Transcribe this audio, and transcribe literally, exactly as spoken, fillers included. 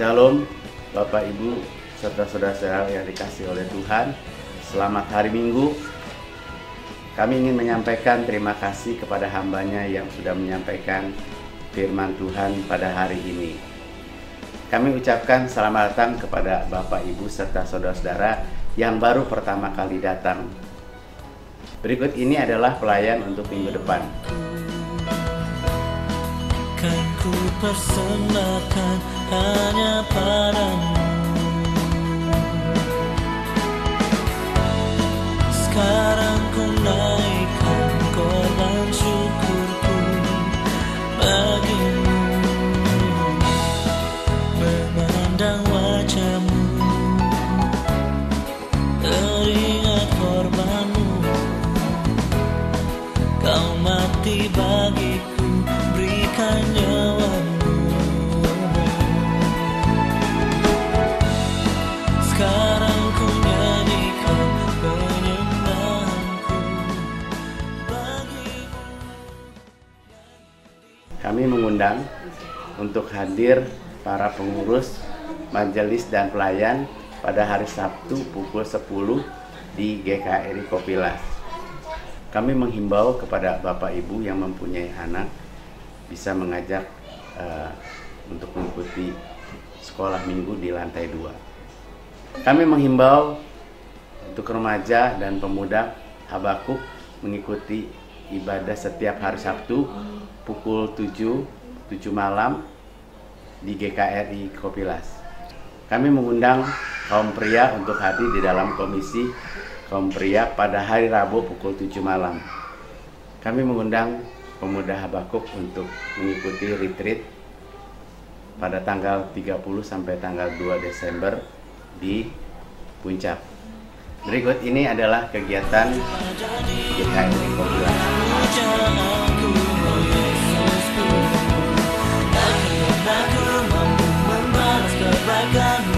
Shalom Bapak Ibu serta saudara-saudara yang dikasihi oleh Tuhan. Selamat hari Minggu. Kami ingin menyampaikan terima kasih kepada hambanya yang sudah menyampaikan firman Tuhan pada hari ini. Kami ucapkan selamat datang kepada Bapak Ibu serta saudara-saudara yang baru pertama kali datang. Berikut ini adalah pelayan untuk minggu depan. Kan ku persembahkan hanya padamu. Sekarang ku naikkan korban syukurku bagimu. Memandang wajahmu, teringat korbanmu. Kau mati bagiku, berikan nyawamu. Sekarang ku nyanyikan penyembahanku bagimu. Kami mengundang untuk hadir para pengurus, majelis dan pelayan pada hari Sabtu pukul sepuluh di G K R I Kopilas. Kami menghimbau kepada Bapak Ibu yang mempunyai anak bisa mengajak uh, untuk mengikuti sekolah minggu di lantai dua. Kami menghimbau untuk remaja dan pemuda Habakuk mengikuti ibadah setiap hari Sabtu pukul tujuh, tujuh malam di G K R I Kopilas. Kami mengundang kaum pria untuk hadir di dalam komisi kaum pria pada hari Rabu pukul tujuh malam. Kami mengundang pemuda Habakuk untuk mengikuti retreat pada tanggal tiga puluh sampai tanggal dua Desember di Puncak. Berikut ini adalah kegiatan G K R I Kopilas. Aku mampu membalas kebaikanmu.